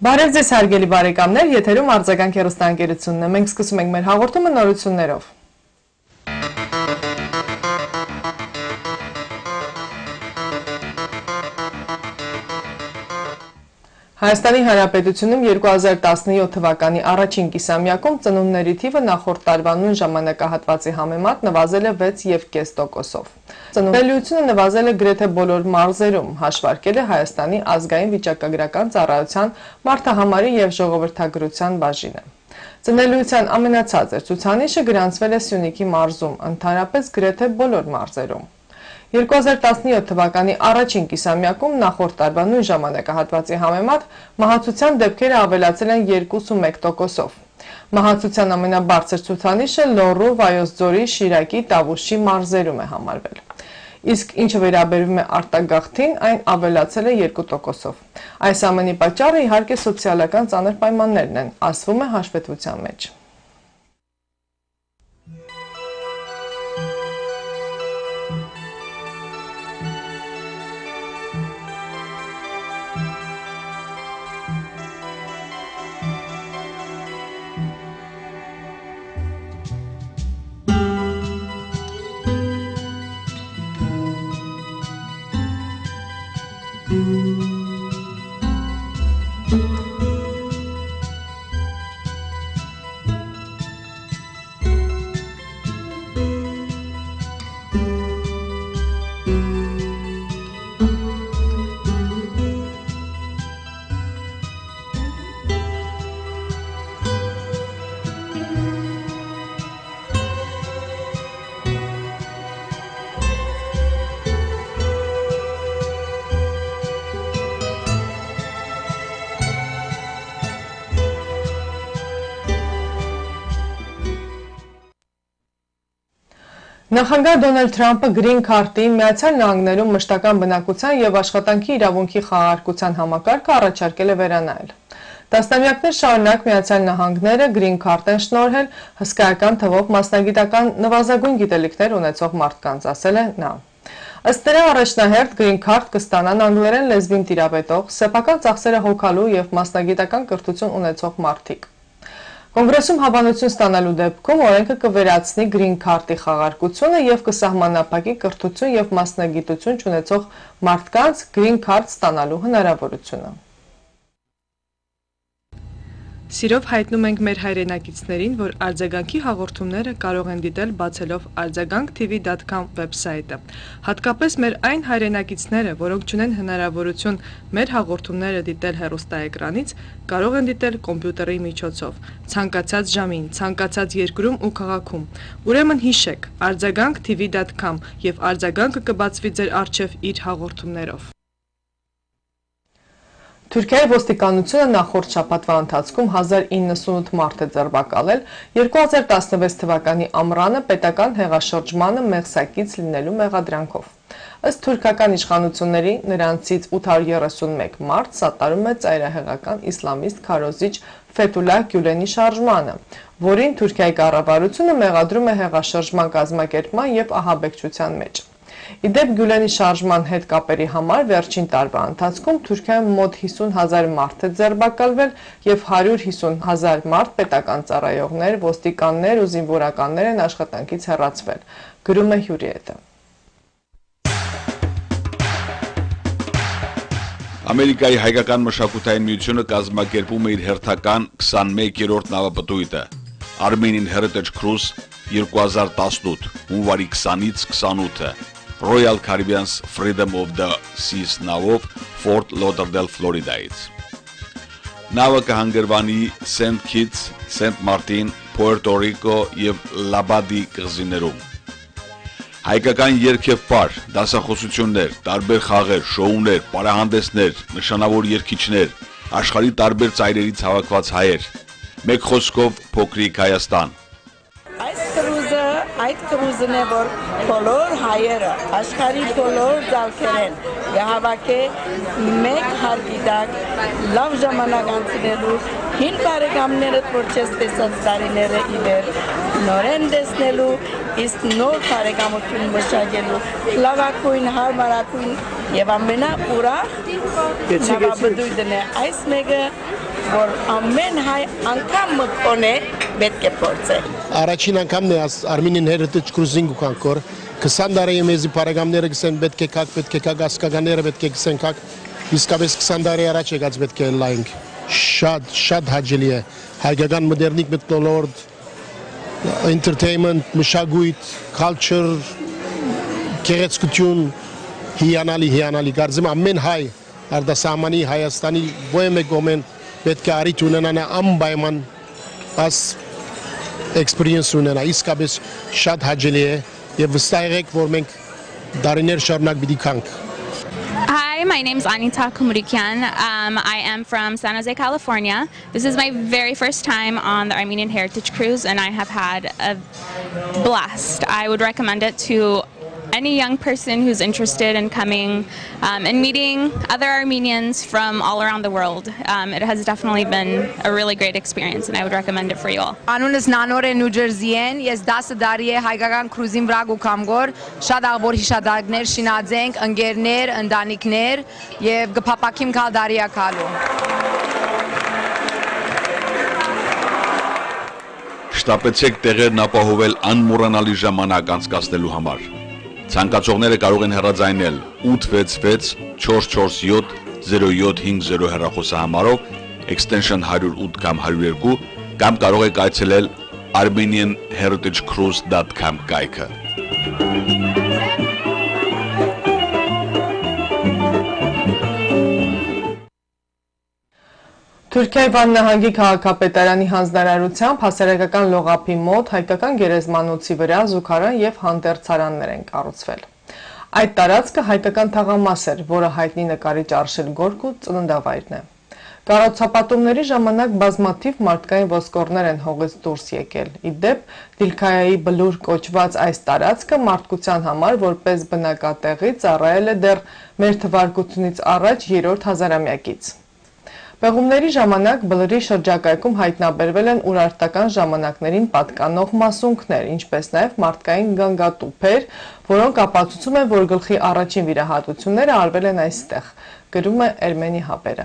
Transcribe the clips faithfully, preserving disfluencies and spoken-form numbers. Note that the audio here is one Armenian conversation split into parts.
Բարև ձեզ հարգելի բարեկամներ, եթերում Ardzagang հեռուստաընկերությունն է։ Մենք սկսում ենք մեր հաղորդումը նորություններով։ Հայաստանի Հանրապետությունում երկու հազար տասնյոթ թվականի առաջին կիսամյակում ծնունդների թիվը նախորդ տարվա նույն ժամանակահատվածի համեմատ նվազել է վեց և կես տոկոսով։ Ծնունդելիությունը նվազել է գրեթե բոլոր մարզերում, հաշվարկել է Հայաստանի ազգային վիճակագրական ծառայության մարդահամարի և ժողովրդագրության բաժինը։ Ծնելիության ամենացածր ցուցանիշը գրանցվել է Սյունիքի մարզում, ընդհանրապես գրեթե բոլոր մարզերում։ երկու հազար տասնյոթ թվականի առաջին կիսամյակում նախորդ տարվա նույն ժամանակահատվածի համեմատ մահացության դեպքերը ավելացել են երկուսունմեկ տոկոսով։ Մահացության ամենաբարձր ցուցանիշը Լոռու, Վայոց ձորի, Շիրակի, Տավուշի մարզերում է համարվել։ Իսկ ինչը վերաբերում է արտագաղթին, այն ավելացել է երկու տոկոսով։ Այս ամենի պատճառը իհարկե սոցիալական ծանր պայմաններն են, ասվում է հաշվետվության մեջ։ Նախագահ Դոնալդ Թրամփը Գրին քարտի Միացյալ Նահանգներում մշտական բնակության և աշխատանքի իրավունքի խաղաղարկության համակարգը առաջարկել է վերանայել։ Տասնամյակներ շարունակ Միացյալ Նահանգները Գրին քարտ են շնորհել հսկայական թվով մասնագիտական նվազագույն գիտելիքներ ունեցող մարդկանց, ասել է նա։ Ըստ նրա առաջնահերթ Գրին քարտ կստանան անգլերեն լեզվին տիրապետող, սեփական ծախսերը հոգալու և մասնագիտական կրթություն ունեցող մարդիկ։ Կոնգրեսում հավանություն ստանալու դեպքում օրենքը կվերացնի Գրին քարտի խաղարկությունը և կսահմանափակի կրթություն և մասնագիտություն չունեցող մարդկանց Գրին քարտ ստանալու հնարավորությունը։ Սիրով հայտնում ենք մեր հայրենակիցներին, որ արձագանքի հաղորդումները կարող են դիտել բացելով ardzagang T V dot com վեբսայթը։ Հատկապես մեր այն հայրենակիցները, որոնք չունեն հնարավորություն մեր հաղորդումները դիտել հեռուստաէկրանից, կարող են դիտել կոմպյուտերի միջոցով, ցանկացած ժամին, ցանկացած երկրում ու քաղաքում։ Ուրեմն հիշեք ardzagang T V dot com և արձագանքը կբացվի ձեր առջև իր հաղորդումներով։ Թուրքիայի ոստիկանությունը նախորդ շաբաթվա ընթացքում հազար իննսունութ մարդ է ձերբակալել երկու հազար տասնվեց թվականի ամռանը պետական հեղաշրջմանը մեղսակից լինելու մեղադրանքով։ Ըստ թուրքական իշխանությունների նրանցից ութ հարյուր երեսունմեկ մարդ սատարում է ծայրահեղական իսլամիստ քարոզիչ Ֆեթուլահ Գյուլենի շարժմանը, որին Թուրքիայի կառավարությունը մեղադրում է հեղաշրջման կազմակերպման և ահաբեկչության մեջ։ Իդեպ Գյուլենի շարժման հետ կապերի համար վերջին տարվա ընթացքում Թուրքիայում մոտ հիսուն հազար մարդ է ձերբակալվել և հարյուր հիսուն հազար մարդ պետական ծառայողներ, ոստիկաններ ու զինվորականներ են աշխատանքից հեռացվել, գրում է Հյուրիետը։ Ամերիկայի հայկական մշակութային միությունը կազմակերպում է իր հերթական քսանմեկերորդ նավապտույտը Armenian Heritage Cruise երկու հազար տասնութ, հունվարի քսանից քսանութը Royal Caribbean's Freedom of the Seas նավով Fort Lauderdale, Ֆլորիդայից։ Նավը կհանգրվանի Saint Kitts, Saint Martin, Puerto Rico և Labadի կղզիներում։ Հայկական երգ և պար, դասախոսություններ, տարբեր խաղեր, շոուներ, պարահանդեսներ, նշանավոր երգիչներ, աշխարհի տարբեր ծայրերից հավաքված հայեր։ Մեկ խոսքով փոքրիկ Հայաստան։ Այս կրուզը, այդ կրուզն է, որ բոլոր հայերը, աշխարհի բոլոր ձալքերեն կհավաքի մեկ հարգիտակ, լավ ժամանակ անցնելու, հին բարեկամներդ, որ չես տեսած տարիները ի վեր, նորեն տեսնելու իսկ նոր բարեկամություն մշակելու լավագույն, հարմարագույն եւ ամենաուրախ նավաբդույթն է այս մեկը, որ ամեն հայ անգամ մտքոն է պետք է փորձել։ Առաջին անգամն է Armenian Heritage Cruising ու կանկոր քսան տարի մեզի բարեկամները գսեն պետք է կակ, պետք է կակ, ասկականները պետք է գսեն կակ, իսկապես քսան տարի առաջ եկած պետք է լայնք, շատ, շատ հաճելի է, հայկական մոդեռնիկ մթնոլորտ, entertainment, մշակույթ, culture, գեղեցկություն, հիանալի, հիանալի, կարծեմ ամեն հայ, արտասահմանի Հայաստանի ովքեր կողմեն պետք է առիթ ունենան անպայման այս experience ունենա, իսկապես շատ հաճելի է եւ վստահ եղեք, որ մենք դարիներ շարունակ պիտի կանք։ Hi, my name is Anita Kumurikian. Um, I am from San Jose, California. This is my very first time on the Armenian Heritage Cruise, and I have had a blast. I would recommend it to any young person who's interested in coming um, and meeting other Armenians from all around the world. Um, it has definitely been a really great experience, and I would recommend it for you all. Անունս Նանոր է Նյուջերսիեն, ես դասը դարի է հայկական կրուզին վրա գուքամգոր, շատ աղբոր հիշադակներ շինածենք, ընկերներ, ընտանիքներ եւ գփապակիմ կալ դարիա կալու։ Շտապեցեք տեղերն ապահովել անմոռանալի ժամանակ անցկացնելու համար։ Ցանկացողները կարող են հեռարձայնել ութ վեց վեց չորս չորս յոթ զիրո յոթ հինգ զիրո հեռախոսահամարով extension հարյուր ութ կամ հարյուր երկու կամ կարող եք այցելել armenian heritage cruise dot com կայքը։ Թուրքիայի Վան նահանգի քաղաքապետարանի հանձնարարությամբ հասարակական լողափի մոտ հայկական գերեզմանոցի վրա զուգարան եւ հանդերձարաններ են կառուցվել։ Այդ տարածքը հայկական թաղամաս էր, որը հայտնի նկարիչ Արշել Գորկու ծննդավայրն է։ Կառուցապատումների ժամանակ բազմաթիվ մարդկային ոսկորներ են հողից դուրս եկել։ Ի դեպ, Դիլքայայի բլուր կոչված այս տարածքը մարդկության համար որպես բնակատեղի ծառայել է դեռ մեր թվարկությունից առաջ երրորդ հազարամյակից։ Պեղումների ժամանակ բլրի շրջակայքում հայտնաբերվել են ուրարտական ժամանակներին պատկանող մասունքներ, ինչպես նաև մարդկային գանգատուփեր, որոնք ապացուցում են, որ գլխի առաջին վիրահատությունները արվել են այստեղ, գրում է Ermeni հապերը։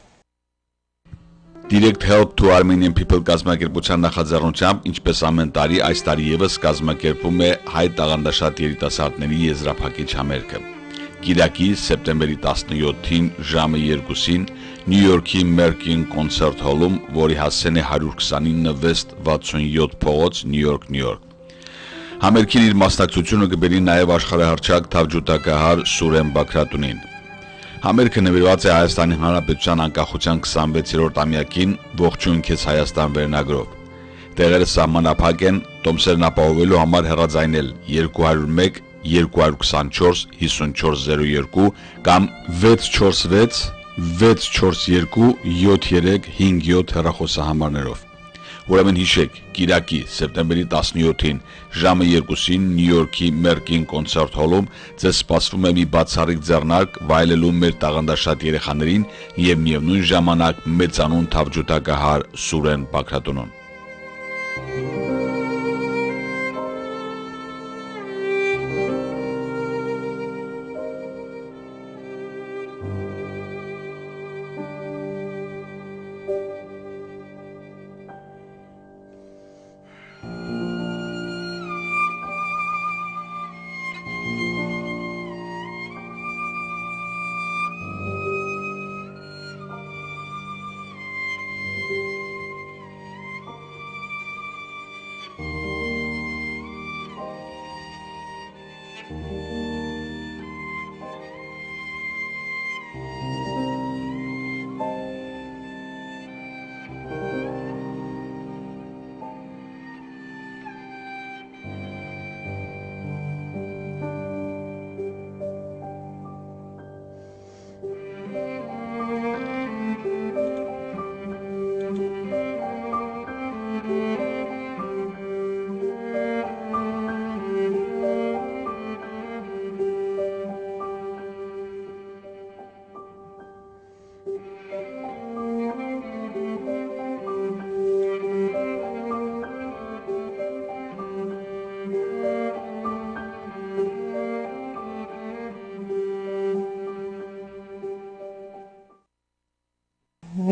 Direct Help to Armenian People կազմակերպության նախաձեռնությամբ, ինչպես ամեն տարի, այս տարի ևս կազմակերպում է հայ տաղանդաշատ երիտասարդների եզրափակիչ համերգը։ Կիրակի սեպտեմբերի տասնյոթին ժամը երկուսին Նյու Յորքի Merkin կոնցերտ հոլում, որի հասցեն է հարյուր քսանինը վեստ վաթսունյոթ փողոց, Նյու Յորք, Նյու Յորք։ Համերգին իր մասնակցությունը կբերի նաև աշխարհահռչակ թավջութակահար Սուրեն Բաքրատունին։ Համերգը նվիրված է Հայաստանի Հանրապետության անկախության քսանվեցերորդ ամյակին ողջույն քեզ Հայաստան վերնագրով։ Տեղերը սահմանափակ են, տոմսերն ապահովելու համար հեռարձայնել երկու հարյուր մեկ երկու հարյուր քսանչորս հիսունչորս զիրո երկու կամ վեց չորս վեց վեց չորս երկու յոթ երեք հինգ յոթ հեռախոսահամարներով։ Ուրեմն հիշեք, Կիրակի սեպտեմբերի տասնյոթին ժամը երկուսին Նյու Յորքի Merkin կոնցերտ հոլում ձեզ սպասվում է մի բացառիկ ձեռնարկ վայելելու մեր տաղանդաշատ երեխաներին եւ միևնույն ժամանակ մեծանուն թավջութակահար Սուրեն Բաքրատունուն։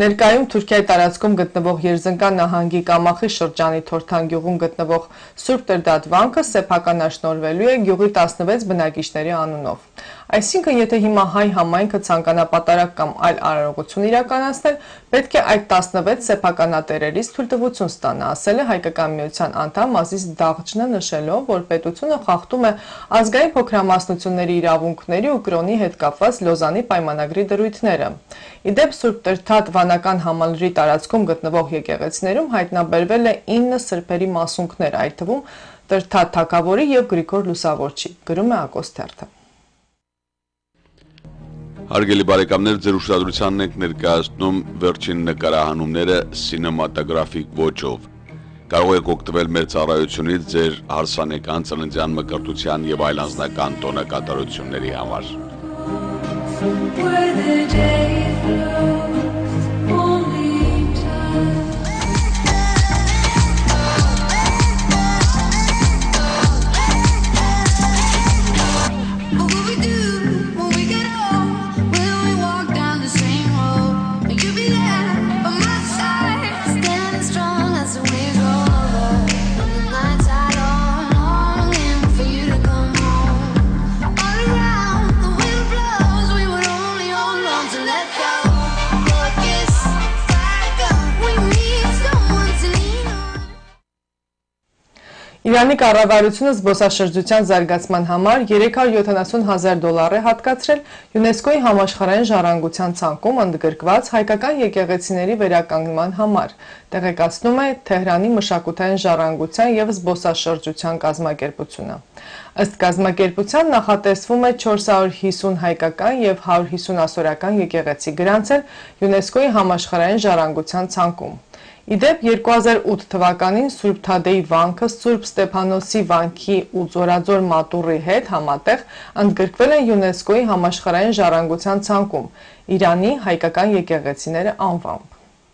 Ներկայում Թուրքիայի տարածքում գտնվող Երզնկա նահանգի Կամախի շրջանի Թորթան գյուղում գտնվող Սուրբ Տրդատ վանքը սեփականաշնորհվելու է գյուղի տասնվեց բնակիչների անունով։ Այսինքն, եթե հիմա հայ համայնքը ցանկանա պատարակ կամ այլ արարողություն իրականացնել, պետք է այդ տասնվեց սեփականատերերից թույլտվություն ստանա, ասել է Հայկական միության անդամ Ազիզ Դաղջնը, նշելով, որ պետությունը խախտում է ազգային փոքրամասնությունների իրավունքների ու կրոնի հետ կապված Լոզանի պայմանագրի դրույթները։ Իդեպ Սուրբ Տրդատ վանական համալրի տարածքում գտնվող եկեղեցիներում հայտնաբերվել է ինը սրբերի մասունքներ, այդ թվում Տրդատ թագավորի եւ Գրիգոր Լուսավորչի, գրում է Ակոս թերթը։ Հարգելի բարեկամներ, ձեր ուշադրությանն ենք ներկայացնում վերջին նկարահանումները սինեմատոգրաֆիկ ոճով։ Կարող եք օգտվել մեր ծառայությունից ձեր հարսանեկան ծննդյան մկրտության եւ այլ անձնական տոնակատարությունների համար։ Իրանի կառավարությունը զբոսաշրջության զարգացման համար երեք հարյուր յոթանասուն հազար դոլար է հատկացրել ՅՈՒՆԵՍԿՕ-ի համաշխարհային ժառանգության ցանկում ընդգրկված հայկական եկեղեցիների վերականգնման համար, տեղեկացնում է Թեհրանի մշակութային ժառանգության եւ զբոսաշրջության կազմակերպությունը։ Ըստ կազմակերպության նախատեսվում է չորս հարյուր հիսուն հայկական եւ հարյուր հիսուն ասորական եկեղեցի գրանցել ՅՈՒՆԵՍԿՕ-ի համաշխարհային ժառանգության ցանկում։ Իդեպ երկու հազար ութ թվականին Սուրբ Թադեի վանքը Սուրբ Ստեփանոսի վանքի ու Ձորաձոր մատուռի հետ համատեղ ընդգրկվել են ՅՈՒՆԵՍԿՕ-ի համաշխարհային ժառանգության ցանկում Իրանի հայկական եկեղեցիները անվամբ։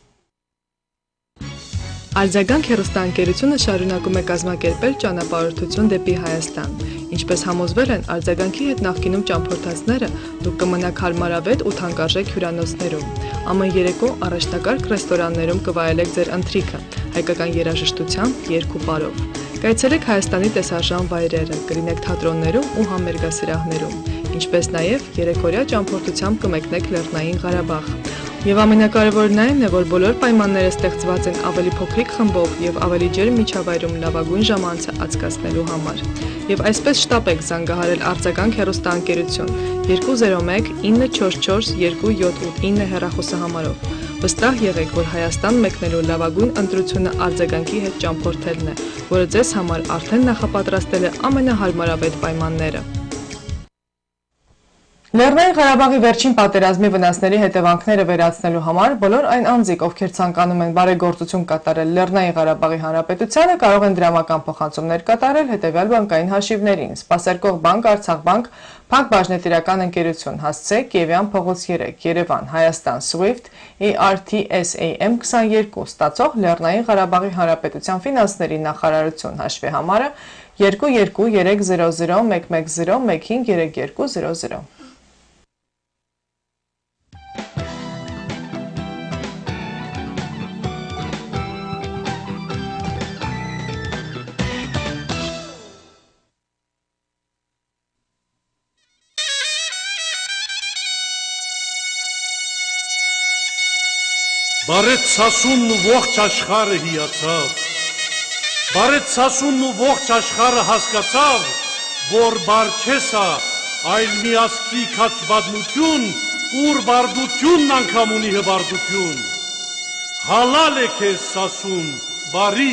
Ardzagang հեռուստաընկերությունը շարունակում է կազմակերպել ճանապարհորդություն դեպի Հայաստան։ Ինչպես համոզվել են արձագանքի հետ նախկինում ճամփորդածները, դուք կմնաք հարմարավետ ու թանկարժեք հյուրանոցներում։ Ամեն երեկո առաջնակարգ ռեստորաններում կվայելեք ձեր ընթրիքը, հայկական երաժշտությամբ, երգ ու պարով։ Կայցելեք Հայաստանի տեսարժան վայրերը, կլինեք թատրոններում ու համերգասրահներում, ինչպես նաև երեկօրյա ճամփորդությամբ կմեկնեք Լեռնային Ղարաբաղ։ Եվ ամենակարևորն այն է, որ բոլոր պայմանները ստեղծված են ավելի փոքրիկ խմբով եւ ավելի ջերմ միջավայրում լավագույն ժամանցը անցկացնելու համար։ Եվ այսպես շտապեք զանգահարել Ardzagang հեռուստաընկերություն երկու զիրո մեկ ինը չորս չորս երկու յոթ ութ ինը հեռախոսահամարով։ Վստահ եղեք, որ Հայաստան մեկնելու լավագույն ընտրությունը Ardzagang-ի հետ ճամփորդելն է, որը ձեզ համար արդեն նախապատրաստել է ամենահարմարավետ պայմանները։ Լեռնային Ղարաբաղի վերջին պատերազմի վնասների հետևանքները վերացնելու համար բոլոր այն անձիկ, ովքեր ցանկանում են բարեգործություն կատարել Լեռնային Ղարաբաղի Հանրապետությանը, կարող են դրամական փոխանցումներ կատարել հետևյալ բանկային հաշիվներին՝ Սպասարկող բանկ, Արցախ բանկ, Փակ բաժնետիրական ընկերություն, հասցե Կիևյան փողոց երեք, Երևան, Հայաստան, Swift, E R T S A M քսաներկու, ստացող Լեռնային Ղարաբաղի Հանրապետության ֆինանսների նախարարություն, հաշվի համարը երկու երկու երեք զիրո զիրո մեկ մեկ զիրո մեկ հինգ երեք երկու զիրո զիրո։ Բարետ սասունն ու ողջ աշխարհը հիացավ, բարետ սասունն ու ողջ աշխարհը հասկացավ, որ բար չեսա, այլ մի ասկի քաչբադնություն, ուր բարդությունն անգամ ունի հբարդություն, հալալ է քեզ սասուն, բարի։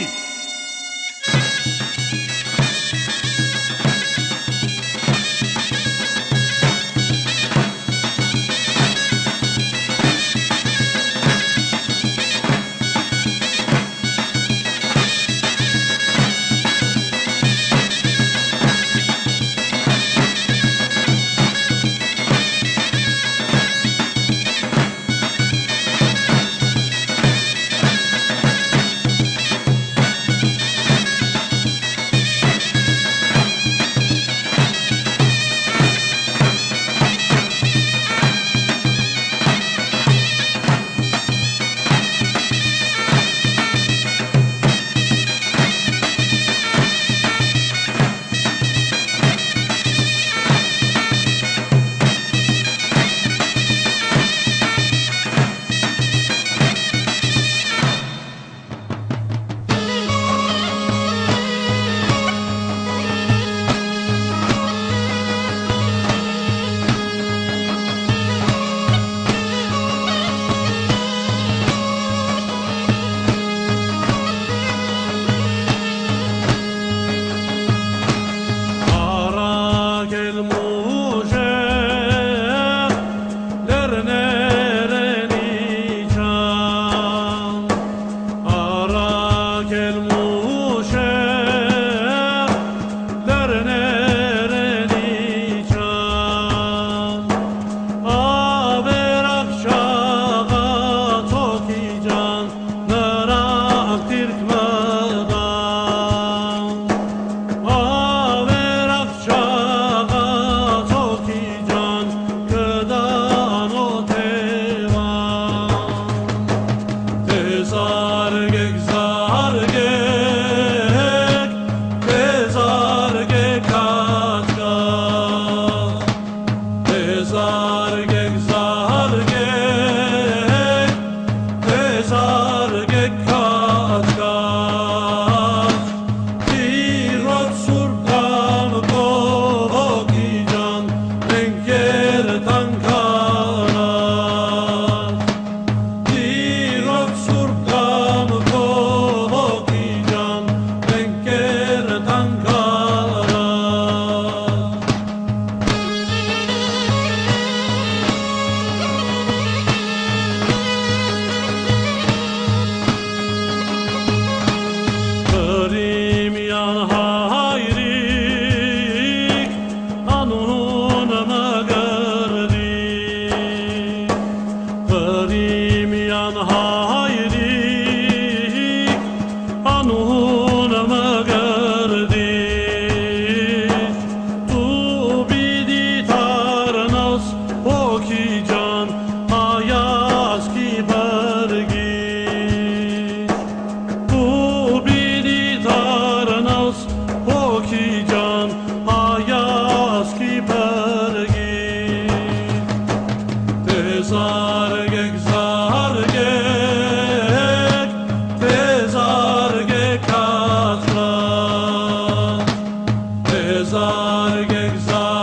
Zարգեք,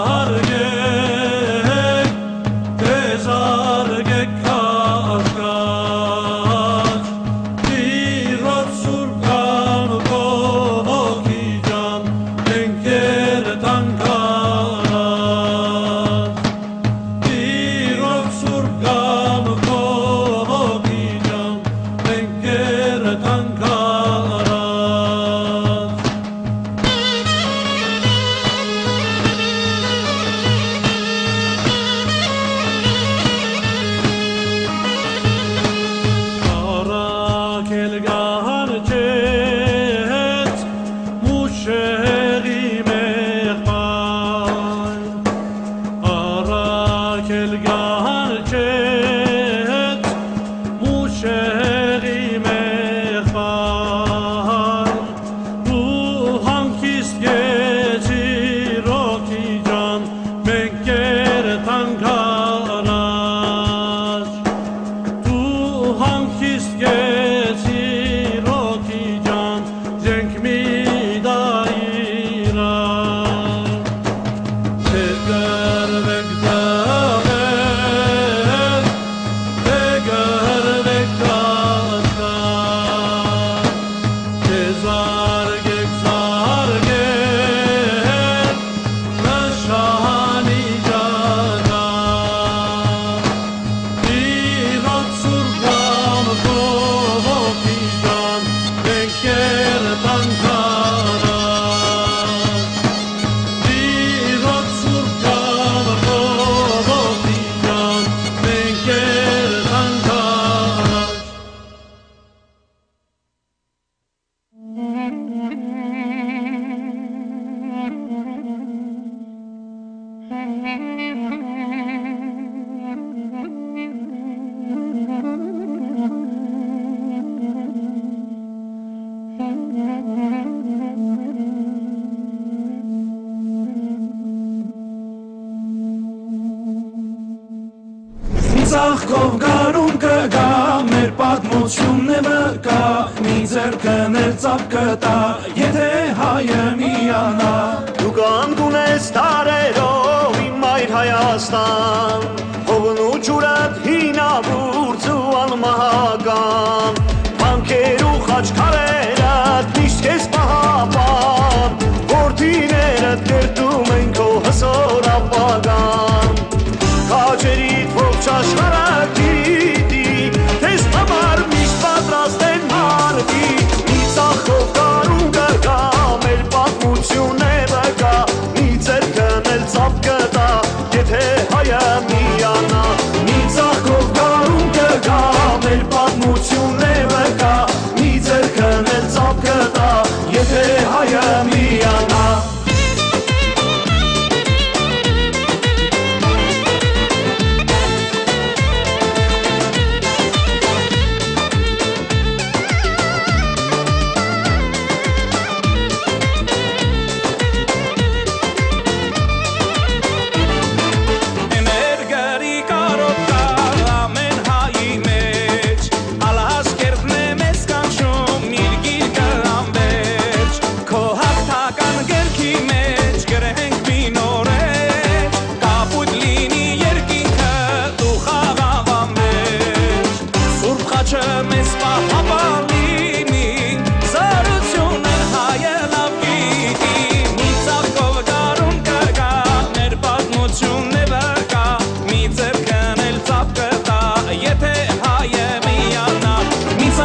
զարգեք, դե զարգեք կաշկաչ, իրոց սուրկան կողոքի ջան, ենքեր տանքարած, իրոց սուրկան կողոքի ջան, ենքեր տանքարած, Ծաղկով գարուն կգա, մեր պատմությունն է վկա, մի ձեռքն էլ ծապ կտա, եթե հայը միանա։ Դու կանգունես տարերով իմ մայր Հայաստան, հողն ու ջուրդ հինավուրց ու անմահական, վանքեր ու խաչքարերդ միշտ քեզ պահապան, որդիներդ կերտում են քո հզոր ապագան, քաջերիդ ողջ աշխարհը գիտի, թեզ համար միշտ պատրաստ են մարդի, մի ծախով գարուն կգա, մեր պատմությունն է վկա, մի ձեռքն էլ ծապ կտա, եթե հայը միանա, մի ծախով գարուն կգա, մեր պատմությունն է վկա, մի ձեռքն էլ ծապ կտա, եթե հայը միանա։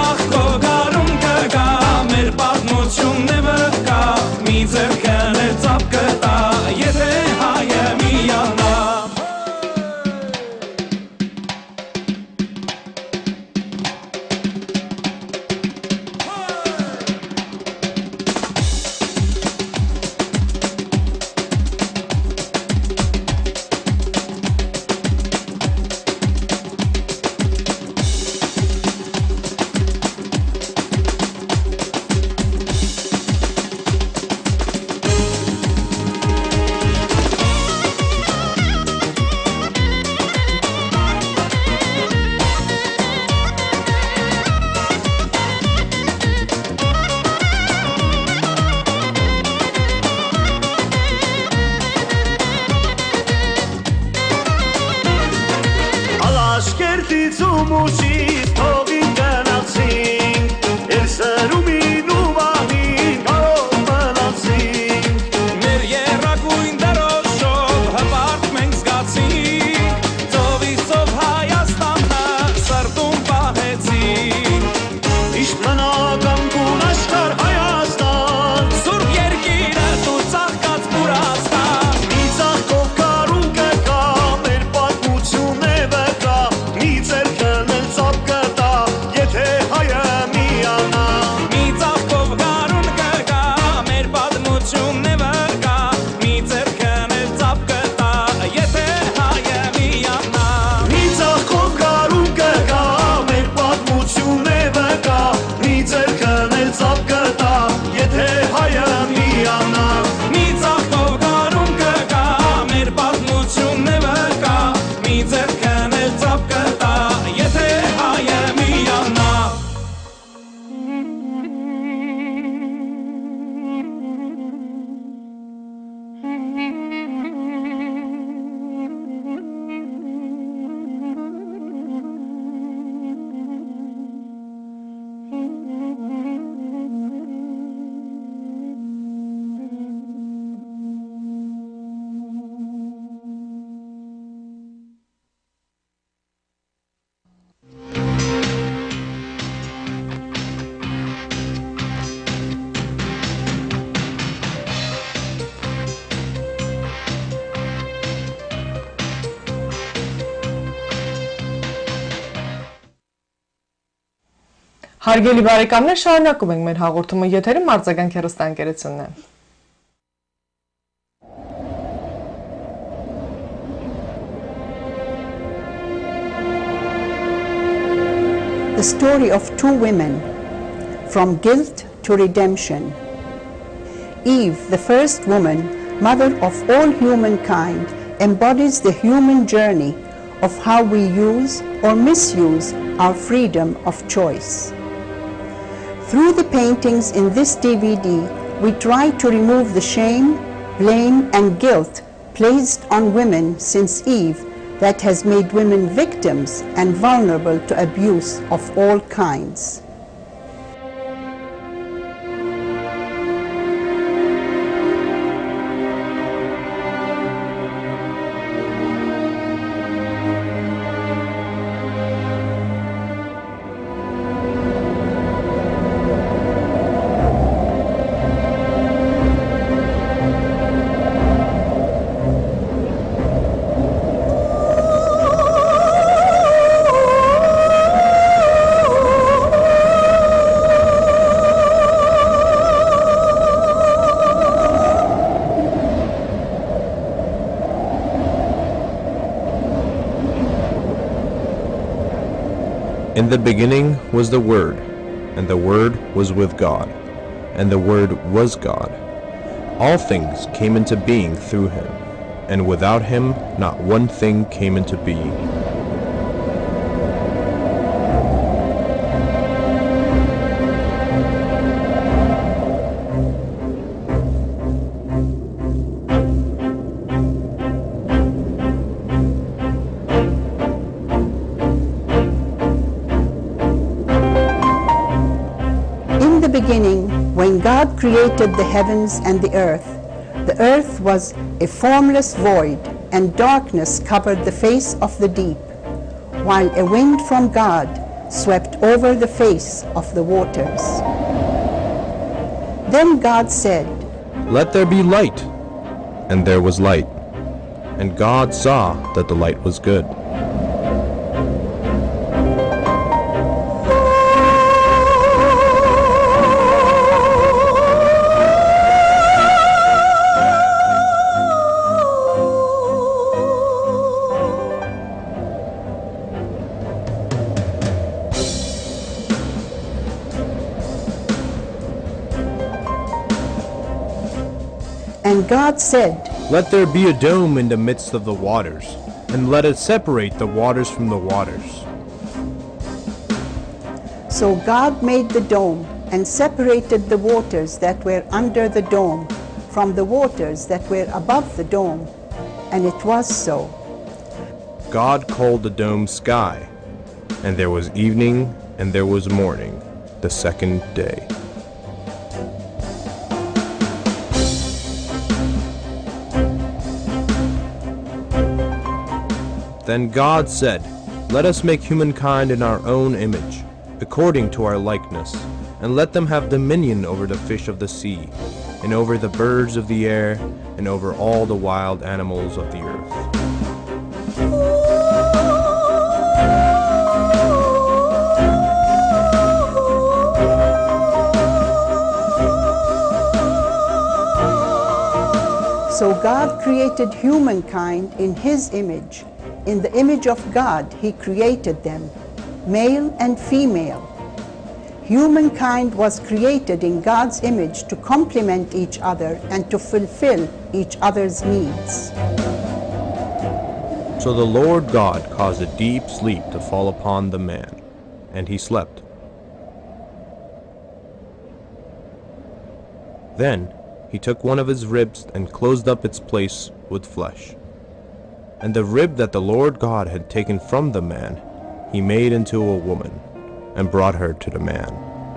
Ձեռքն էլ ծապ մուսից թողին գնացինք, էր սրումին ու վաղին կարող մնացինք։ Մեր երակույն դրոշով հպարտ մենք զգացինք, ծովիսով Հայաստանը սրտում պահեցինք։ Միշտ մնական գուն աշխարհ Հայաստան, Սուրբ երկիրը դու ծաղկած Բուրաստան, մի ծաղկով կարուն կգա, մեր պատմություն է վկա, մի ձեռքն էլ ծափ կտա, եթե հայը միանա։ մի ծաղկով գարուն կգա, մեր պատմությունն է վկա, մի ձեռքն էլ ծափ կտա, եթե հայը միանա։ Մի ծաղկով կարուն կգա, մեր պատմություն է վկա, մի ձեռքն էլ ծափ կտա, եթե հայը միանա։ Մի ծաղկով գարուն կգա, մեր պատմությունն է վկա, մի ձեռքն էլ ծափ կտա, եթե հայը միանա։ Հարգելի բարեկամներ, շարունակում ենք մեր հաղորդումը, եթերում Ardzagang հեռուստաընկերությունն է։ The story of two women, from guilt to redemption. Eve, the first woman, mother of all humankind, embodies the human journey of how we use or misuse our freedom of choice. Through the paintings in this D V D, we try to remove the shame, blame, and guilt placed on women since Eve that has made women victims and vulnerable to abuse of all kinds. In the beginning was the Word, and the Word was with God, and the Word was God. All things came into being through him, and without him not one thing came into being. When God created the heavens and the earth, the earth was a formless void, and darkness covered the face of the deep, while a wind from God swept over the face of the waters. Then God said, "Let there be light," and there was light. And God saw that the light was good. And God said, "Let there be a dome in the midst of the waters, and let it separate the waters from the waters." So God made the dome and separated the waters that were under the dome from the waters that were above the dome, and it was so. God called the dome sky, And there was evening, and there was morning, the second day. Then God said, "Let us make humankind in our own image, according to our likeness, and let them have dominion over the fish of the sea, and over the birds of the air, and over all the wild animals of the earth." So God created humankind in His image. In the image of God, He created them, male and female. Humankind was created in God's image to complement each other and to fulfill each other's needs. So the Lord God caused a deep sleep to fall upon the man, and he slept. Then he took one of his ribs and closed up its place with flesh. And the rib that the Lord God had taken from the man, he made into a woman, and brought her to the man.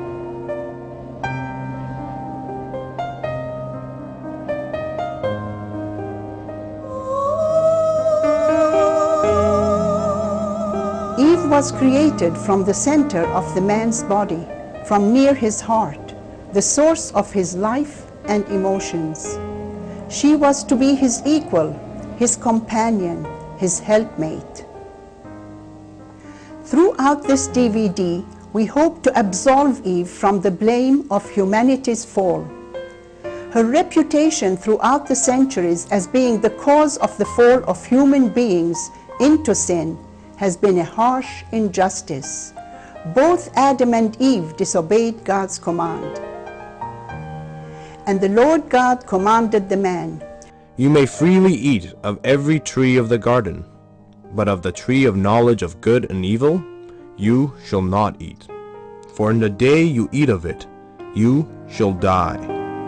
Eve was created from the center of the man's body, from near his heart, the source of his life and emotions. She was to be his equal, his companion, his helpmate. Throughout this D V D, we hope to absolve Eve from the blame of humanity's fall. Her reputation throughout the centuries as being the cause of the fall of human beings into sin has been a harsh injustice. Both Adam and Eve disobeyed God's command. And the Lord God commanded the man, "You may freely eat of every tree of the garden, but of the tree of knowledge of good and evil you shall not eat. For in the day you eat of it, you shall die."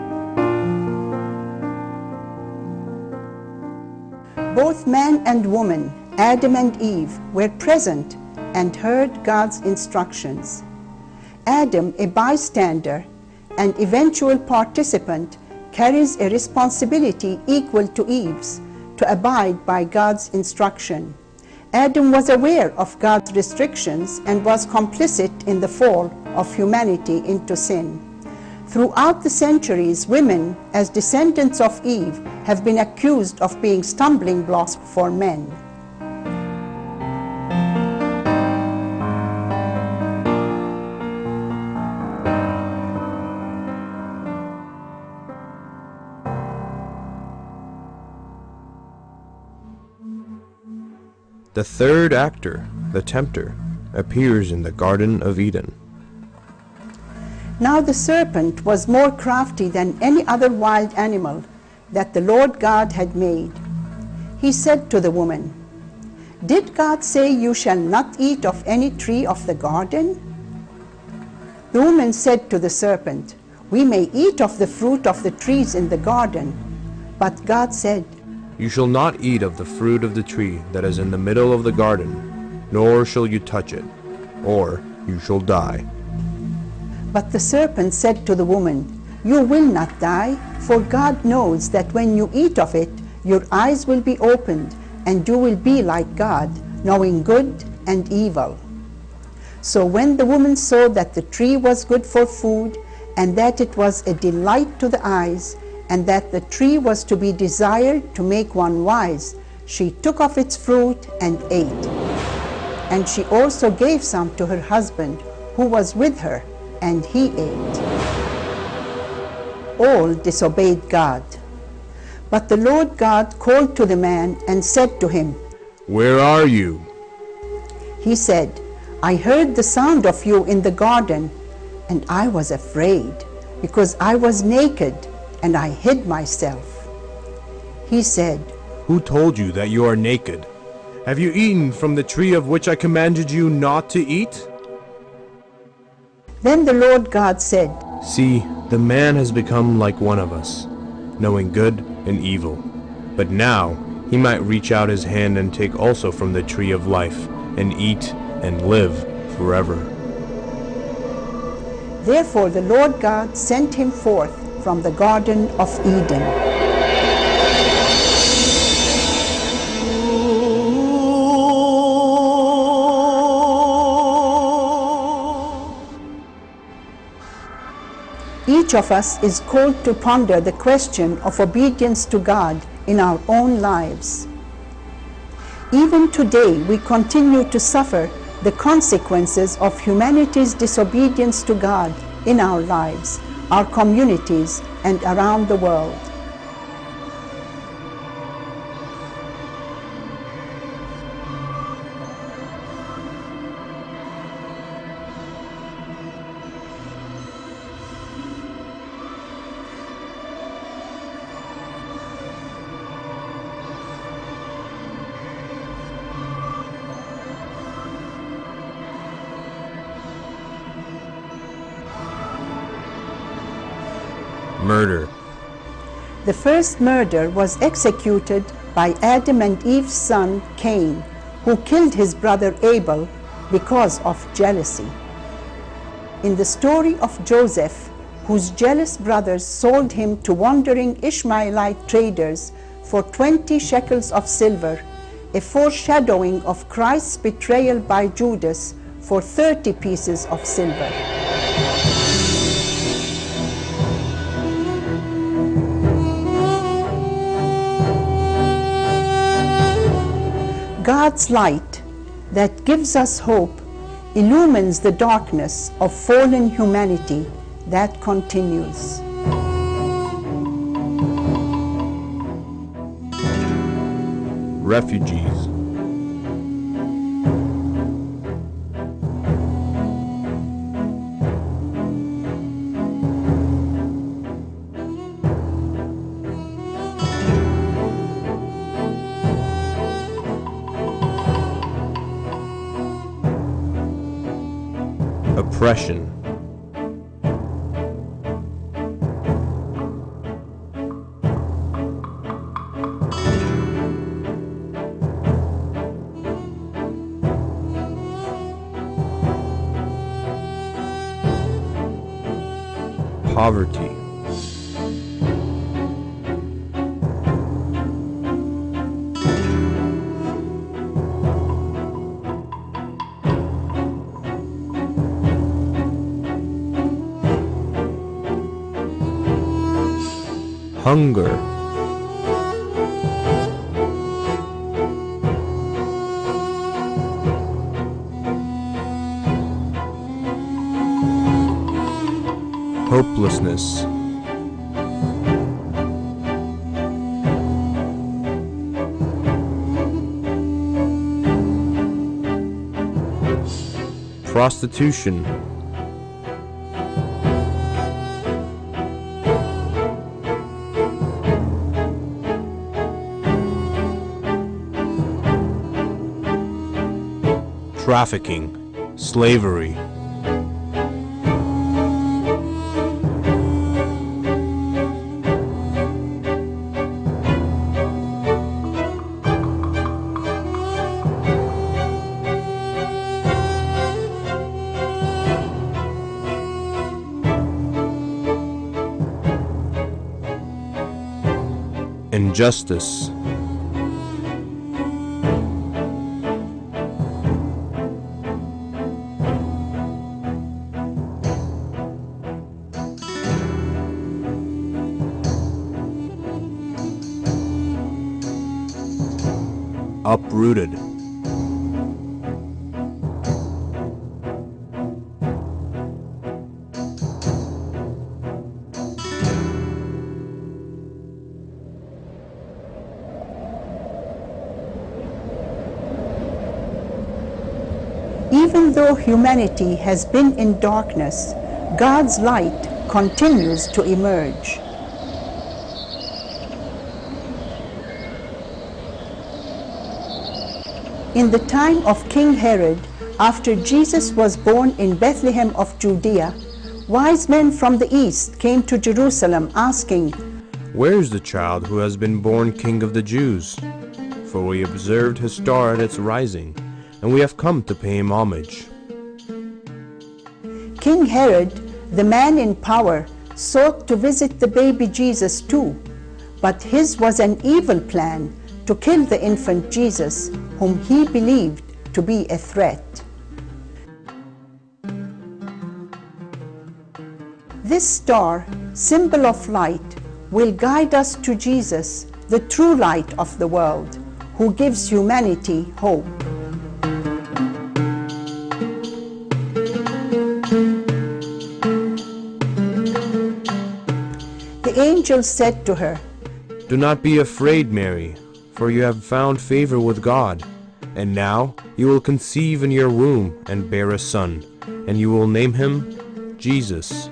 Both man and woman, Adam and Eve, were present and heard God's instructions. Adam, a bystander and eventual participant, carries a responsibility equal to Eve's to abide by God's instruction. Adam was aware of God's restrictions and was complicit in the fall of humanity into sin. Throughout the centuries, women, as descendants of Eve, have been accused of being stumbling blocks for men. The third actor, the tempter, appears in the Garden of Eden. Now the serpent was more crafty than any other wild animal that the Lord God had made. He said to the woman, "Did God say you shall not eat of any tree of the garden?" The woman said to the serpent, "We may eat of the fruit of the trees in the garden." But God said, "You shall not eat of the fruit of the tree that is in the middle of the garden, nor shall you touch it, or you shall die." But the serpent said to the woman, "You will not die, for God knows that when you eat of it, your eyes will be opened, and you will be like God, knowing good and evil." So when the woman saw that the tree was good for food, and that it was a delight to the eyes, and that the tree was to be desired to make one wise, she took of its fruit and ate. And she also gave some to her husband, who was with her, and he ate. All disobeyed God. But the Lord God called to the man and said to him, "Where are you?" He said, "I heard the sound of you in the garden, and I was afraid, because I was naked, and I hid myself." He said, "Who told you that you are naked? Have you eaten from the tree of which I commanded you not to eat?" Then the Lord God said, "See, the man has become like one of us, knowing good and evil. But now he might reach out his hand and take also from the tree of life, and eat and live forever. Therefore the Lord God sent him forth from the Garden of Eden. Each of us is called to ponder the question of obedience to God in our own lives. Even today, we continue to suffer the consequences of humanity's disobedience to God in our lives, our communities, and around the world. Murder. The first murder was executed by Adam and Eve's son Cain, who killed his brother Abel because of jealousy. In the story of Joseph, whose jealous brothers sold him to wandering Ishmaelite traders for twenty shekels of silver, a foreshadowing of Christ's betrayal by Judas for thirty pieces of silver. God's light that gives us hope illumines the darkness of fallen humanity that continues. Refugees. Oppression. Poverty. Hunger. Hopelessness. Prostitution. Trafficking, slavery. Injustice. Uprooted. Even though humanity has been in darkness, God's light continues to emerge. In the time of King Herod, after Jesus was born in Bethlehem of Judea, wise men from the east came to Jerusalem asking, "Where is the child who has been born King of the Jews? For we observed his star at its rising, and we have come to pay him homage. King Herod, the man in power, sought to visit the baby Jesus too, but his was an evil plan to kill the infant Jesus, whom he believed to be a threat. This star, symbol of light, will guide us to Jesus, the true light of the world, who gives humanity hope. The angel said to her, "Do not be afraid, Mary, for you have found favor with God. And now you will conceive in your womb and bear a son, and you will name him Jesus."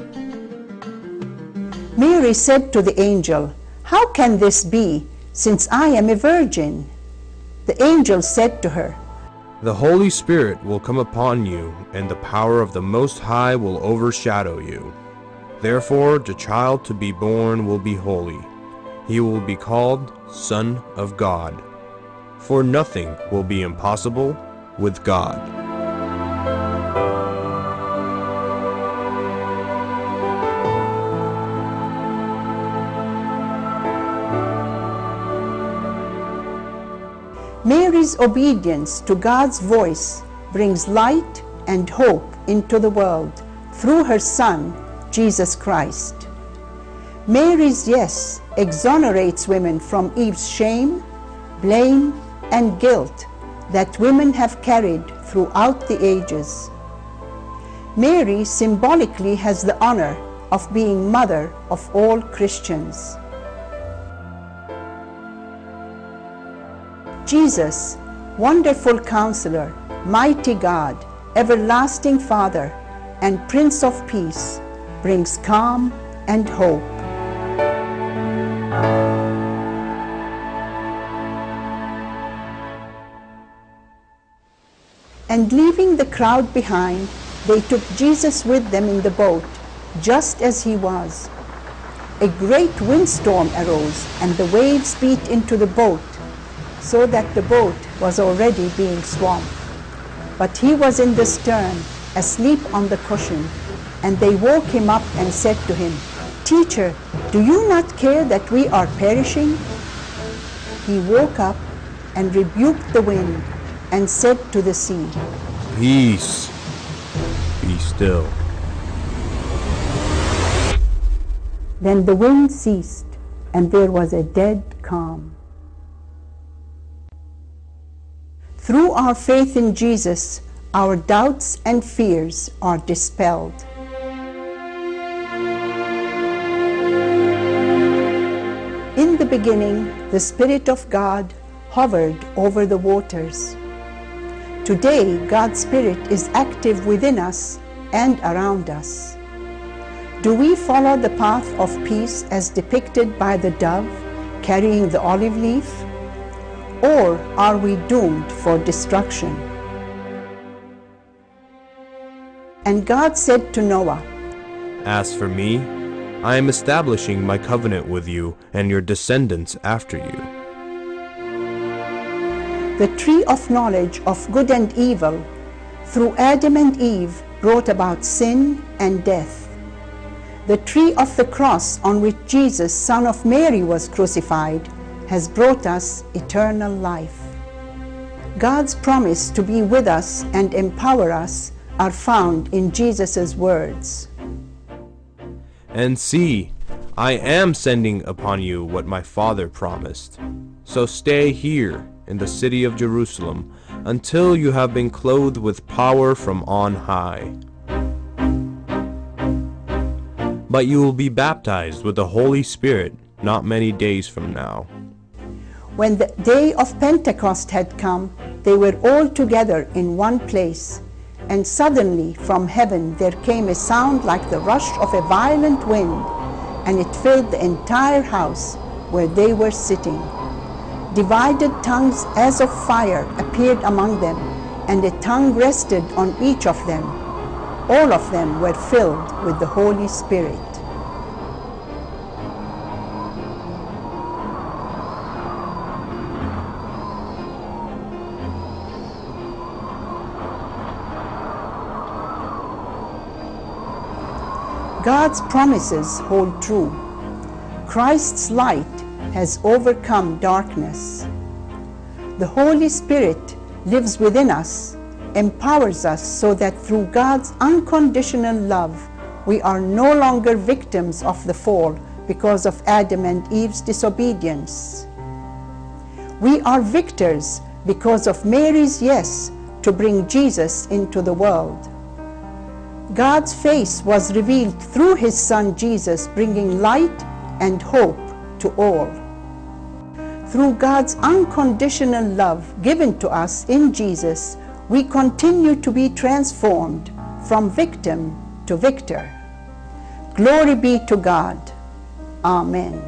Mary said to the angel, "How can this be, since I am a virgin?" The angel said to her, "The Holy Spirit will come upon you, and the power of the Most High will overshadow you. Therefore the child to be born will be holy. He will be called Son of God. For nothing will be impossible with God." Mary's obedience to God's voice brings light and hope into the world through her Son, Jesus Christ. Mary's yes exonerates women from Eve's shame, blame, and guilt that women have carried throughout the ages. Mary symbolically has the honor of being mother of all Christians. Jesus, wonderful Counselor, mighty God, everlasting Father, and Prince of Peace, brings calm and hope. And leaving the crowd behind, they took Jesus with them in the boat, just as he was. A great windstorm arose, and the waves beat into the boat, so that the boat was already being swamped. But he was in the stern, asleep on the cushion, and they woke him up and said to him, "Teacher, do you not care that we are perishing?" He woke up and rebuked the wind and said to the sea, "Peace, be still." Then the wind ceased, and there was a dead calm. Through our faith in Jesus, our doubts and fears are dispelled. In the beginning, the Spirit of God hovered over the waters. Today, God's Spirit is active within us and around us. Do we follow the path of peace as depicted by the dove carrying the olive leaf? Or are we doomed for destruction? And God said to Noah, "As for me, I am establishing my covenant with you and your descendants after you." The tree of knowledge of good and evil, through Adam and Eve, brought about sin and death. The tree of the cross on which Jesus, son of Mary, was crucified, has brought us eternal life. God's promise to be with us and empower us are found in Jesus' words. "And see, I am sending upon you what my Father promised. So stay here in the city of Jerusalem until you have been clothed with power from on high. But you will be baptized with the Holy Spirit not many days from now." When the day of Pentecost had come, they were all together in one place, and suddenly from heaven there came a sound like the rush of a violent wind, and it filled the entire house where they were sitting. Divided tongues as of fire appeared among them, and a tongue rested on each of them. All of them were filled with the Holy Spirit. God's promises hold true. Christ's light has overcome darkness. The Holy Spirit lives within us, empowers us so that through God's unconditional love, we are no longer victims of the fall because of Adam and Eve's disobedience. We are victors because of Mary's yes to bring Jesus into the world. God's face was revealed through his Son Jesus, bringing light and hope to all. Through God's unconditional love given to us in Jesus, we continue to be transformed from victim to victor. Glory be to God. Amen.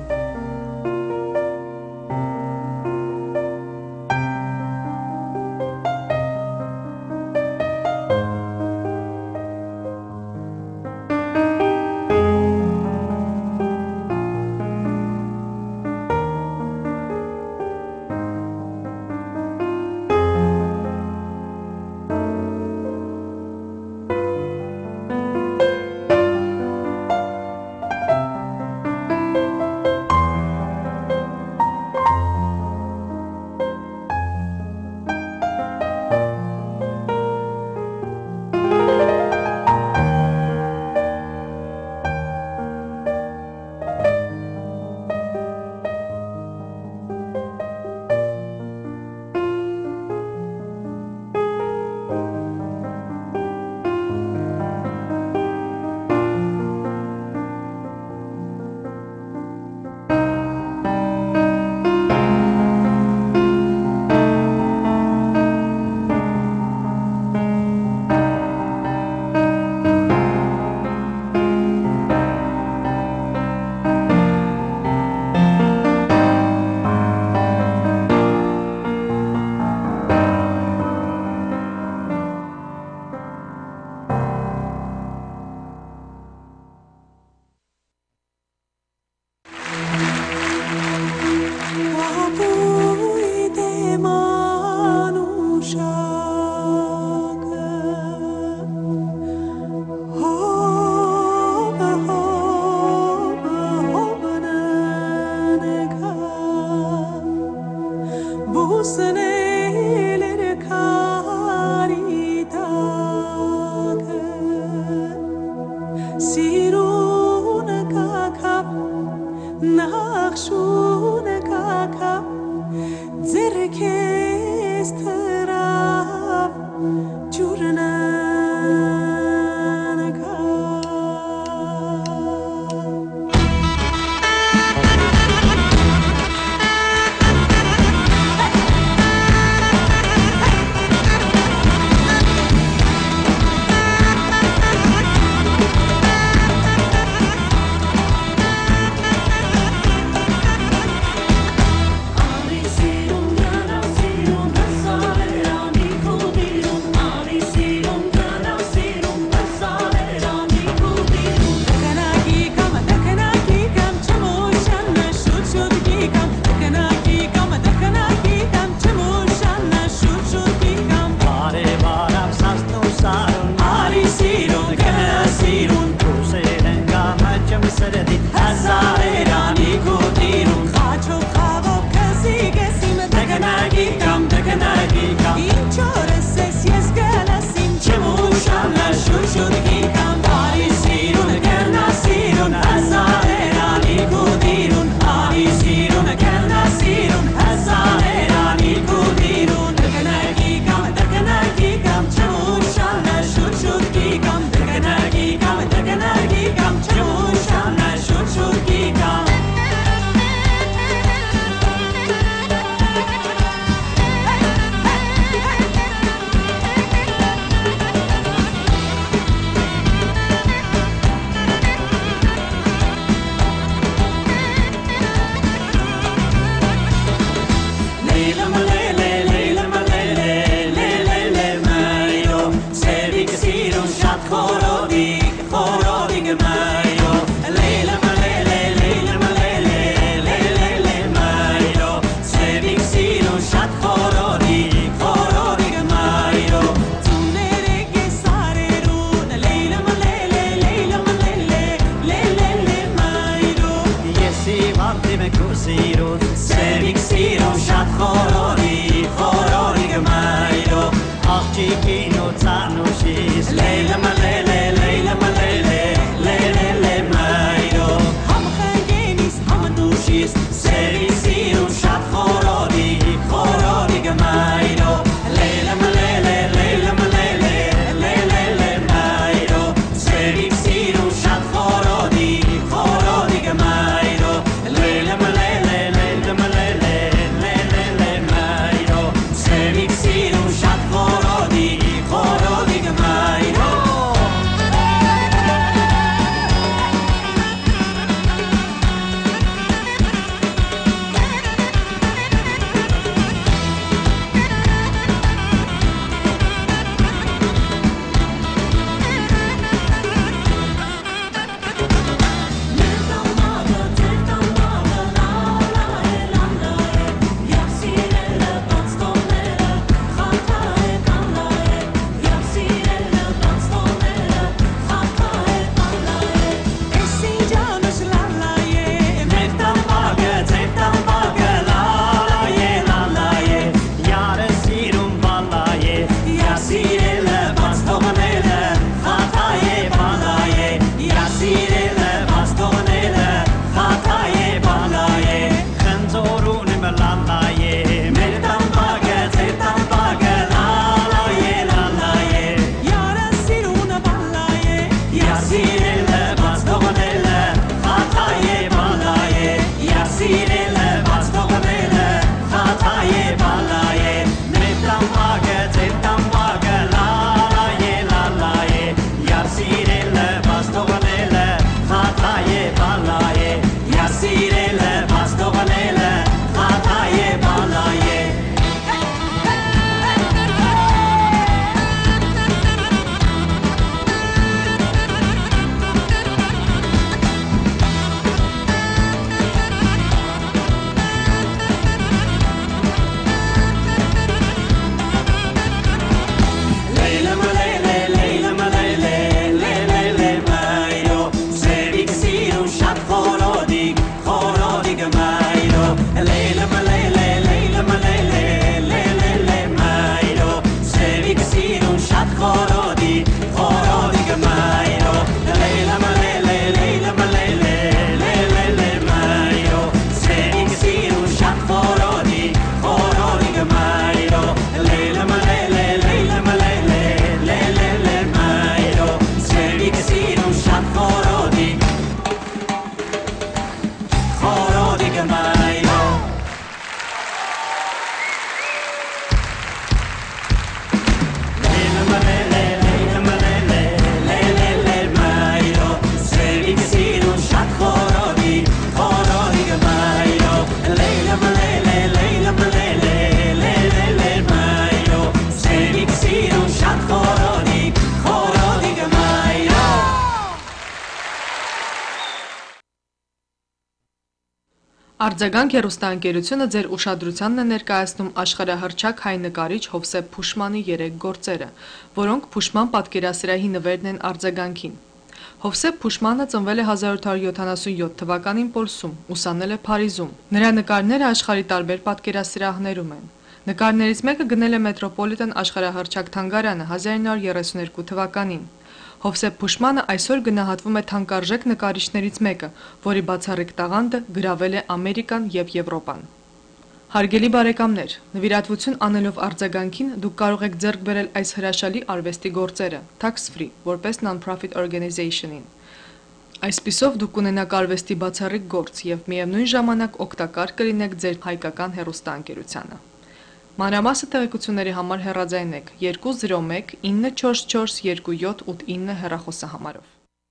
Ardzagang հեռուստաընկերությունը ձեր ուշադրությանն է ներկայացնում աշխարհահռչակ հայ նկարիչ Հովսեփ Փուշմանի երեք գործերը, որոնք Փուշման պատկերասրահի նվերն են արձագանքին։ Հովսեփ Փուշմանը ծնվել է հազար odt հարյուր յոթանասունյոթ թվականին Պոլսում, ուսանել է Փարիզում։ Նրա նկարները աշխարհի տարբեր պատկերասրահներում են։ Նկարներից մեկը գնել է Մետրոպոլիտեն աշխարհահռչակ թանգարանը հազար ինը հարյուր երեսունհինգ թվականին։ Հովսեփ Փուշմանը այսօր գնահատվում է թանկարժեք նկարիչներից մեկը, որի բացառիկ տաղանդը գրավել է Ամերիկան եւ Եվրոպան։ Հարգելի բարեկամներ, նվիրատվություն անելով արձագանքին դուք կարող եք ձեռք բերել այս հրաշալի արվեստի գործերը tax-free, որպես non-profit organization-ին։ Այսպիսով դուք կունենաք արվեստի բացառիկ գործ եւ միևնույն ժամանակ օգտակար կլինեք ձեր հայկական հեռուստաընկերությանը։ Մանրամասը տեղեկությունների համար հեռաձայնեք երկու զրո մեկ ինը չորս չորս երկու յոթ ութ ինը հեռախոսահամարով։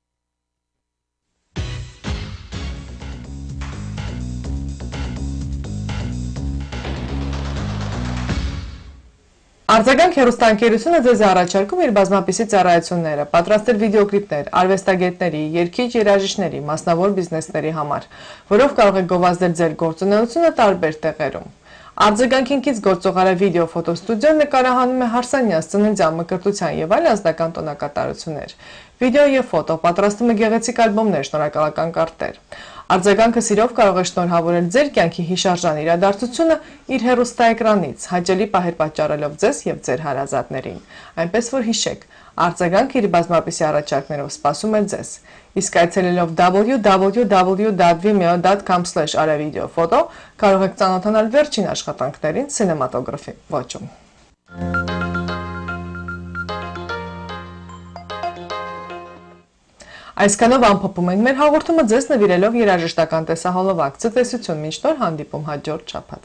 Ardzagang հեռուստաընկերությունը ձեզ առաջարկում իր բազմապիսի ծառայությունները, պատրաստել վիդեոկլիպներ, արվեստագետների, երգիչ երաժիշտների, մասնավոր բիզնեսների համար, որով կարող եք գովազդել ձեր գործունեությունը տարբեր տեղերում։ Ardzagang-ինքից գործողարը վիդեո ֆոտոստուդիոն նկարահանում է հարսանյաց ծննդյան մկրտության եւ այլ անձնական տոնակատարություններ։ Վիդեո եւ ֆոտո պատրաստում է գեղեցիկ ալբոմներ, շնորհակալական կարտեր։ Ardzagang-ը սիրով կարող է շնորհավորել ձեր կյանքի հիշարժան իրադարձությունը իր հեռուստաէկրանից, հաճելի պահեր պատճառելով ձեզ եւ ձեր հարազատներին։ Այնպես որ հիշեք, Ardzagang-ը իր բազմապիսի առաջարկներով սպասում է ձեզ։ Իսկ այցելելով w w w dot vimeo dot com slash aravideo-photo կարող եք ծանոթանալ վերջին աշխատանքներին սինեմատոգրաֆի ոճում։ Այսքանով ամփոփում ենք մեր հաղորդումը ձեզ նվիրելով երաժշտական տեսահոլովակ։ Ցտեսություն մինչ նոր հանդիպում հաջորդ շաբաթ։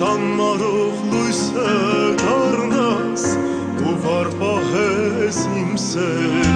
Կանմարով լույսը դառնաս ու վար պահես իմ սեր